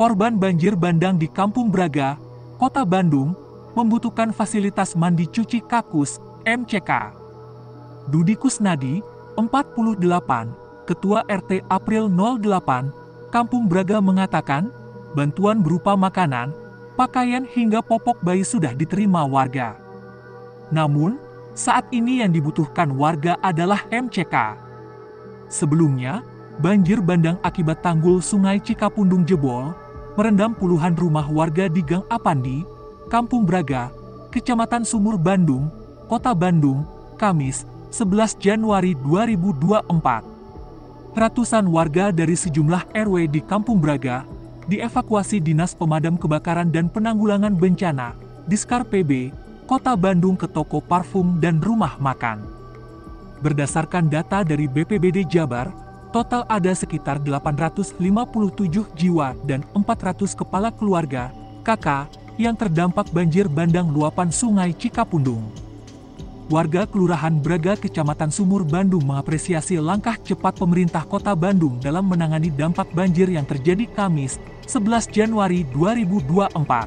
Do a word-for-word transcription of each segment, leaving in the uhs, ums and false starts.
korban banjir bandang di Kampung Braga, Kota Bandung, membutuhkan fasilitas mandi cuci kakus, M C K. Dudi Kusnadi, empat puluh delapan, Ketua R T April nol delapan, Kampung Braga mengatakan, bantuan berupa makanan, pakaian hingga popok bayi sudah diterima warga. Namun, saat ini yang dibutuhkan warga adalah M C K. Sebelumnya, banjir bandang akibat tanggul Sungai Cikapundung jebol, merendam puluhan rumah warga di Gang Apandi, Kampung Braga, Kecamatan Sumur Bandung, Kota Bandung, Kamis, sebelas Januari dua ribu dua puluh empat. Ratusan warga dari sejumlah R W di Kampung Braga dievakuasi Dinas Pemadam Kebakaran dan Penanggulangan Bencana, Diskar P B, Kota Bandung ke toko parfum dan rumah makan. Berdasarkan data dari B P B D Jabar, total ada sekitar delapan ratus lima puluh tujuh jiwa dan empat ratus kepala keluarga, K K, yang terdampak banjir bandang luapan Sungai Cikapundung. Warga Kelurahan Braga Kecamatan Sumur Bandung mengapresiasi langkah cepat pemerintah Kota Bandung dalam menangani dampak banjir yang terjadi Kamis, sebelas Januari dua ribu dua puluh empat.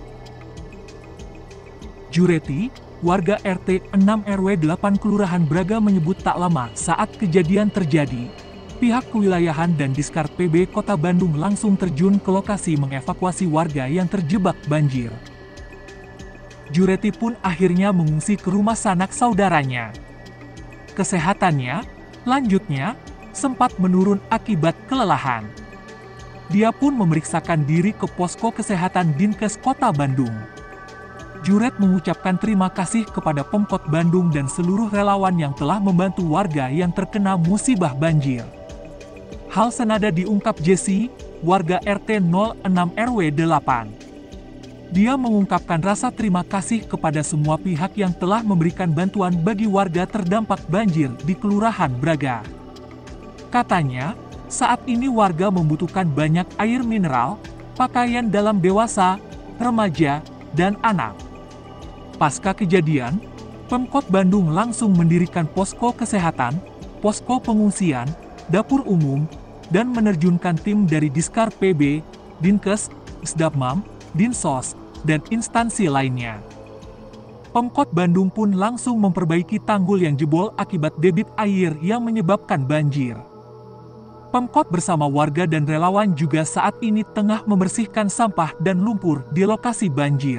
Jureti, warga R T enam R W delapan Kelurahan Braga menyebut tak lama saat kejadian terjadi, pihak kewilayahan dan Diskar P B Kota Bandung langsung terjun ke lokasi mengevakuasi warga yang terjebak banjir. Jureti pun akhirnya mengungsi ke rumah sanak saudaranya. Kesehatannya, lanjutnya, sempat menurun akibat kelelahan. Dia pun memeriksakan diri ke posko kesehatan Dinkes Kota Bandung. Juret mengucapkan terima kasih kepada Pemkot Bandung dan seluruh relawan yang telah membantu warga yang terkena musibah banjir. Hal senada diungkap Jesse, warga R T nol enam R W delapan. Dia mengungkapkan rasa terima kasih kepada semua pihak yang telah memberikan bantuan bagi warga terdampak banjir di Kelurahan Braga. Katanya, saat ini warga membutuhkan banyak air mineral, pakaian dalam dewasa, remaja, dan anak. Pasca kejadian, Pemkot Bandung langsung mendirikan posko kesehatan, posko pengungsian, dapur umum, dan menerjunkan tim dari Diskar P B, Dinkes, Isdapmam, Dinsos, dan instansi lainnya. Pemkot Bandung pun langsung memperbaiki tanggul yang jebol akibat debit air yang menyebabkan banjir. Pemkot bersama warga dan relawan juga saat ini tengah membersihkan sampah dan lumpur di lokasi banjir.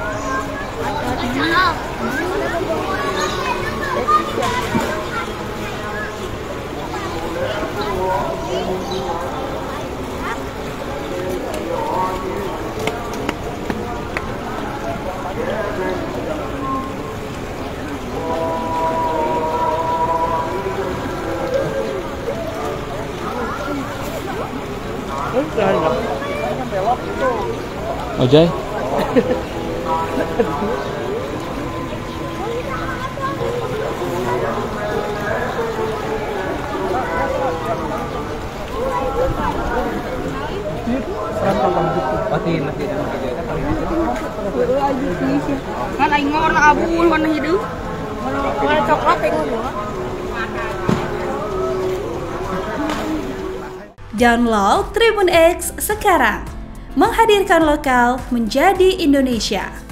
Ojay. Kan aing mah warna abu warna hidup. Warna coklat aing mah. Download Tribun X sekarang, menghadirkan lokal menjadi Indonesia.